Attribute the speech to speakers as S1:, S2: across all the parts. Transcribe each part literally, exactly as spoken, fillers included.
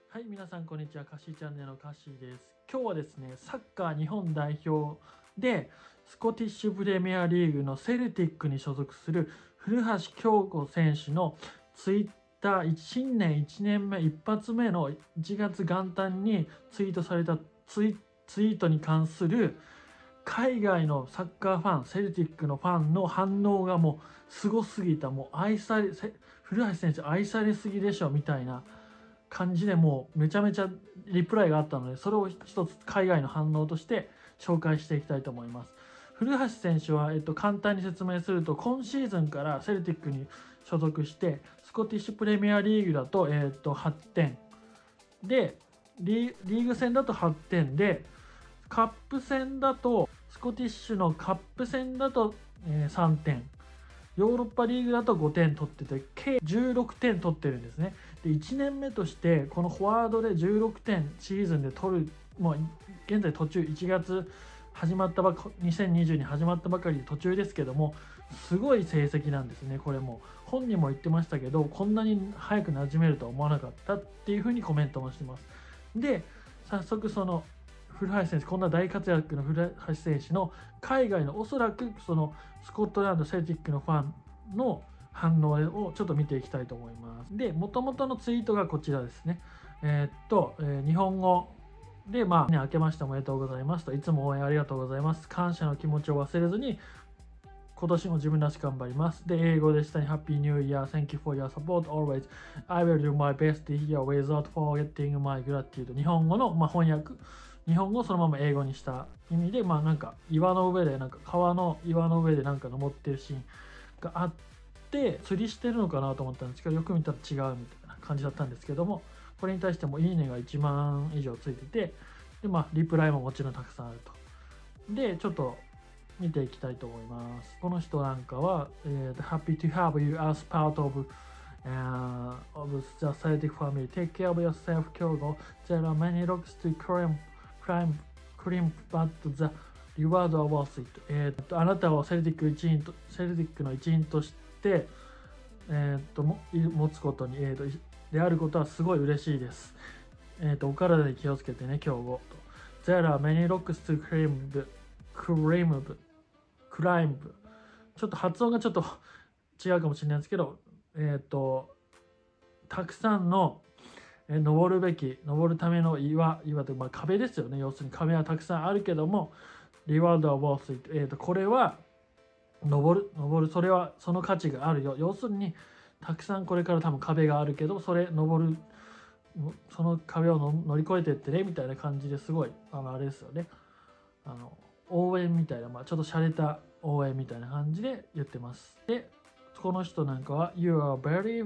S1: はい、皆さんこんにちは。カッシーチャンネルのカッシーです。今日はですね、サッカー日本代表でスコティッシュプレミアリーグのセルティックに所属する古橋京子選手のツイッター新年いちねんめ一発目のいちがつ元旦にツイートされたツイツイートに関する海外のサッカーファン、セルティックのファンの反応がもうすごすぎた、もう愛され、古橋選手愛されすぎでしょみたいな感じでもうめちゃめちゃリプライがあったので、それを一つ海外の反応として紹介していきたいと思います。古橋選手は、えっと、簡単に説明すると、今シーズンからセルティックに所属してスコティッシュプレミアリーグだと、えっと、はってんでリーグ戦だとはってんで、カップ戦だとスコティッシュのカップ戦だと、えー、さんてん、ヨーロッパリーグだとごてん取ってて、計じゅうろくてん取ってるんですね。で、いちねんめとしてこのフォワードでじゅうろくてんシーズンで取る、もう現在途中いちがつ始まったばかにせんにじゅうに始まったばかりで途中ですけども、すごい成績なんですね。これも本人も言ってましたけど、こんなに早く馴染めるとは思わなかったっていうふうにコメントもしてます。で、早速その古橋選手、こんな大活躍の古橋選手の海外のおそらくそのスコットランドセルティックのファンの反応をちょっと見ていきたいと思います。で、元々のツイートがこちらですね。えー、っと、えー、日本語で、まあ、ね、明けましておめでとうございますと、いつも応援ありがとうございます。感謝の気持ちを忘れずに、今年も自分らしく頑張ります。で、英語で下に Happy New Year, Thank you for your support always. I will do my best this year without forgetting my gratitude. 日本語の、まあ、翻訳。日本語をそのまま英語にした意味で、まあなんか岩の上で、なんか川の岩の上でなんか登ってるシーンがあって、釣りしてるのかなと思ったんですけど、よく見たら違うみたいな感じだったんですけども、これに対してもいいねがいちまん以上ついてて、で、まあリプライももちろんたくさんあると。で、ちょっと見ていきたいと思います。この人なんかは、えー、Happy to have you as part of、uh, of the Celtic family. Take care of yourself, 京子. There are many rocks to climb, climb, climb, but the reward are worth it. えー、っとあなたをセルティック一員とセルティックの一員として、えー、っとも持つことに、えー、っとであることはすごい嬉しいです。えー、っとお体に気をつけてね、京子。There are many rocks to climb, climb, climb. ちょっと発音がちょっと違うかもしれないですけど、えっとたくさんのえ登るべき登るための岩岩というか、まあ、壁ですよね。要するに壁はたくさんあるけども、リワードはボース、えっとこれは登る登るそれはその価値があるよ。要するにたくさんこれから多分壁があるけど、それ登るその壁をの乗り越えてってねみたいな感じですごいあのあれですよね。あの応援みたいな、まあ、ちょっと洒落た応援みたいな感じで言ってます。で、この人なんかは You are very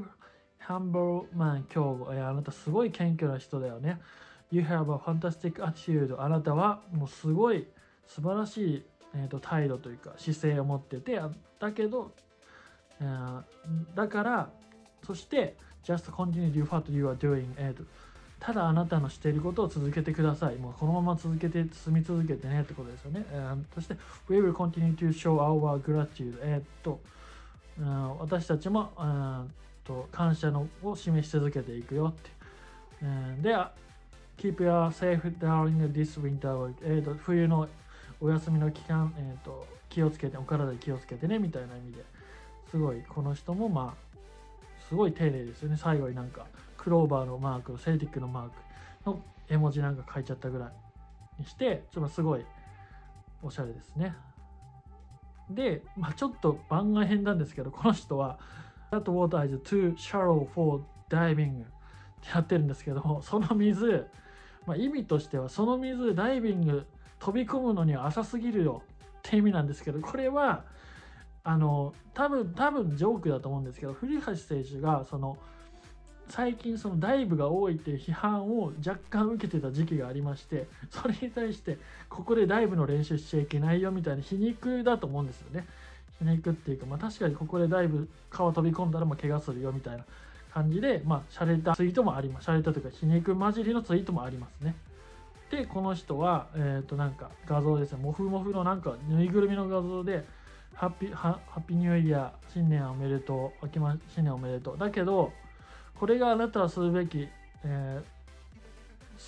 S1: humble man 京子。あなたすごい謙虚な人だよね。You have a fantastic attitude. あなたはもうすごい素晴らしい、えー、と態度というか姿勢を持ってて、だけど、えー、だからそして Just continue to do what you are doing、えーとただあなたのしていることを続けてください。もうこのまま続けて、進み続けてねってことですよね。えー、そして、We will continue to show our gratitude. えー、っと、うん、私たちも、うん、と感謝のを示し続けていくよって。うん、では、Keep your safe during this winter. えー、っと冬のお休みの期間、えー、っと気をつけて、お体に気をつけてねみたいな意味で、すごい、この人もまあ、すごい丁寧ですよね。最後になんか、クローバーのマーク、セルティックのマークの絵文字なんか書いちゃったぐらいにして、ちょっとすごいおしゃれですね。で、まあ、ちょっと番外編なんですけど、この人は That water is too shallow for diving ってやってるんですけど、その水、まあ、意味としてはその水ダイビング飛び込むのには浅すぎるよって意味なんですけど、これはあの多分多分ジョークだと思うんですけど、古橋選手がその最近そのダイブが多いっていう批判を若干受けてた時期がありまして、それに対してここでダイブの練習しちゃいけないよみたいな皮肉だと思うんですよね。皮肉っていうか、まあ、確かにここでダイブ川飛び込んだらまあ怪我するよみたいな感じで、まあ洒落たツイートもあります。洒落たというか皮肉混じりのツイートもありますね。で、この人はえっとなんか画像ですね、モフモフのなんかぬいぐるみの画像でハッピーハッピーニューイヤー、新年おめでとう、明けま新年おめでとうだけど、これがあなたはするべき、え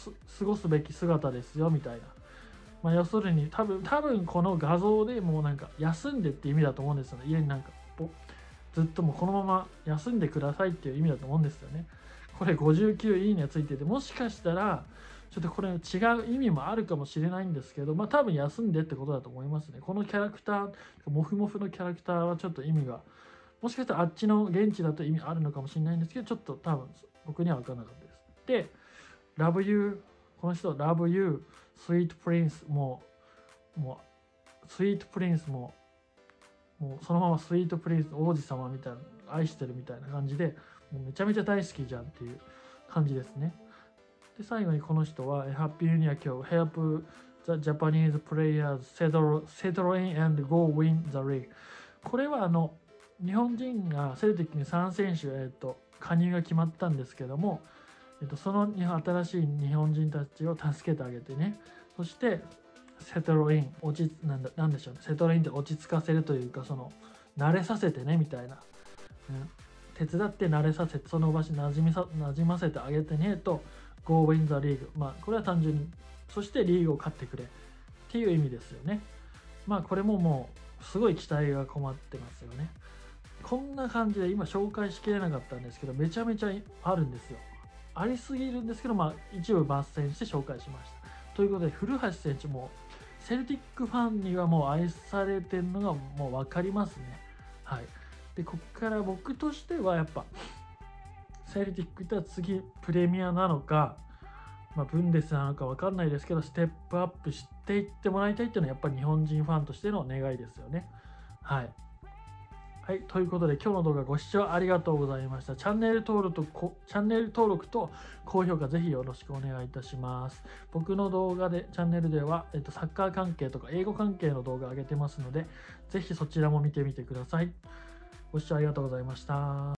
S1: 過ごすべき姿ですよみたいな、まあ、要するに多分多分この画像でもうなんか休んでって意味だと思うんですよね。家になんかずっともうこのまま休んでくださいっていう意味だと思うんですよね。これごじゅうきゅういいねついてて、もしかしたらちょっとこれ違う意味もあるかもしれないんですけど、まあ多分休んでってことだと思いますね。このキャラクター、モフモフのキャラクターはちょっと意味が、もしかしたらあっちの現地だと意味あるのかもしれないんですけど、ちょっと多分僕には分からなかったです。で、Love You、この人、Love You、Sweet Prince、もう、もう、Sweet Prince も、もうそのままスイートプリンス王子様みたいな、愛してるみたいな感じで、もうめちゃめちゃ大好きじゃんっていう感じですね。で、最後にこの人は、Happy New Year 今日、Help the Japanese players settle, settle in and go win the league。これはあの、日本人がセルティックにさん選手、えっと、加入が決まったんですけども、えっと、その新しい日本人たちを助けてあげてね、そして、セトルイン、落ちなんだなんでしょうね、セトルインって落ち着かせるというか、その慣れさせてねみたいな、うん、手伝って慣れさせて、その場所に馴染みさ馴染ませてあげてねと、Go win the league。まあ、これは単純に、そしてリーグを勝ってくれっていう意味ですよね。まあ、これももう、すごい期待が困ってますよね。こんな感じで、今紹介しきれなかったんですけど、めちゃめちゃあるんですよ。ありすぎるんですけど、まあ、一部抜粋して紹介しました。ということで、古橋選手も、セルティックファンにはもう愛されてるのがもう分かりますね。はい。で、ここから僕としてはやっぱ、セルティックいったら次プレミアなのか、まあ、ブンデスなのか分かんないですけど、ステップアップしていってもらいたいっていうのはやっぱり日本人ファンとしての願いですよね。はい。はい、ということで今日の動画ご視聴ありがとうございました。チャンネル登録と、チャンネル登録と高評価ぜひよろしくお願いいたします。僕の動画で、チャンネルでは、えっと、サッカー関係とか英語関係の動画上げてますので、ぜひそちらも見てみてください。ご視聴ありがとうございました。